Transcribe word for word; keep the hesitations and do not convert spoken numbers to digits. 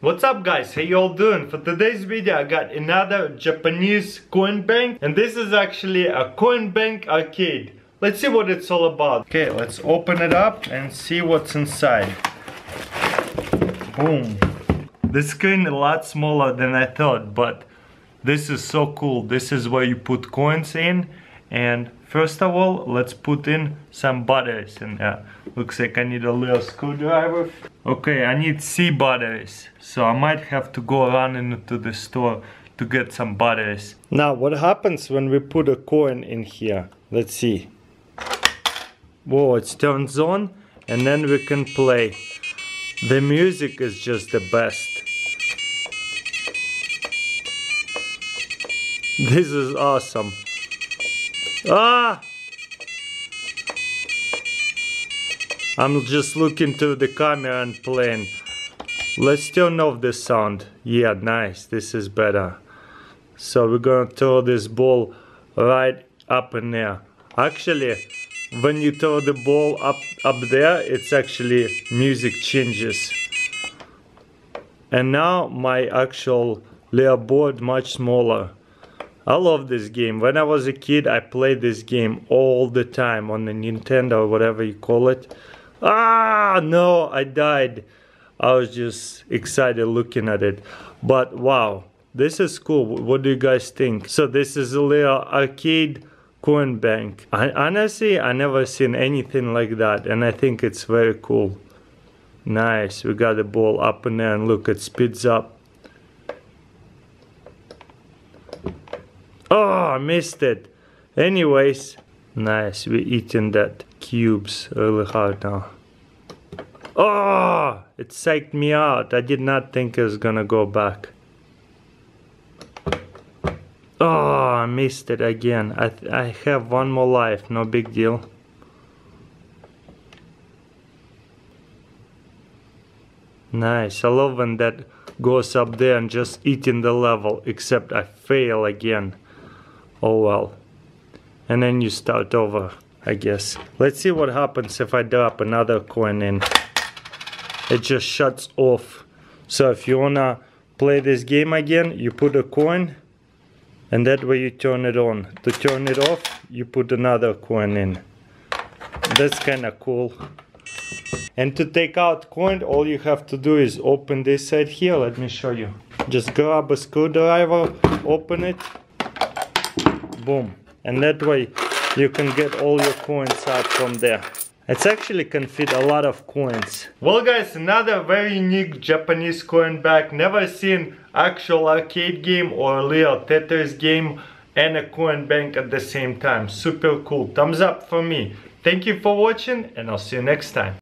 What's up guys, how you all doing? For today's video I got another Japanese coin bank, and this is actually a coin bank arcade. Let's see what it's all about. Okay, let's open it up and see what's inside. Boom. The screen is a lot smaller than I thought, but this is so cool. This is where you put coins in, and first of all, let's put in some batteries in there. Looks like I need a little screwdriver. Okay, I need C batteries, so I might have to go run into the store to get some batteries. Now, what happens when we put a coin in here? Let's see. Whoa, it turns on, and then we can play. The music is just the best. This is awesome. Ah! I'm just looking through the camera and playing. Let's turn off the sound. Yeah, nice. This is better. So we're gonna throw this ball right up in there. Actually, when you throw the ball up up there, it's actually music changes. And now my actual layer board much smaller. I love this game. When I was a kid, I played this game all the time on the Nintendo or whatever you call it. Ah, no, I died. I was just excited looking at it. But wow, this is cool. What do you guys think? So this is a little arcade coin bank. I, honestly, I never seen anything like that, and I think it's very cool. Nice. We got the ball up in there, and look, it speeds up. Oh, I missed it. Anyways, nice. We're eating that cubes really hard now. Oh, it psyched me out. I did not think it was gonna go back. Oh, I missed it again. I, th I have one more life, no big deal. Nice. I love when that goes up there and just eating the level, except I fail again. Oh well. And then you start over, I guess. Let's see what happens if I drop another coin in. It just shuts off. So if you wanna play this game again, you put a coin, and that way you turn it on. To turn it off, you put another coin in. That's kinda cool. And to take out coin, all you have to do is open this side here. Let me show you. Just grab a screwdriver, open it, boom. And that way you can get all your coins out from there. It actually can fit a lot of coins. Well guys, another very unique Japanese coin bank. Never seen actual arcade game or a little Tetris game and a coin bank at the same time. Super cool. Thumbs up for me. Thank you for watching, and I'll see you next time.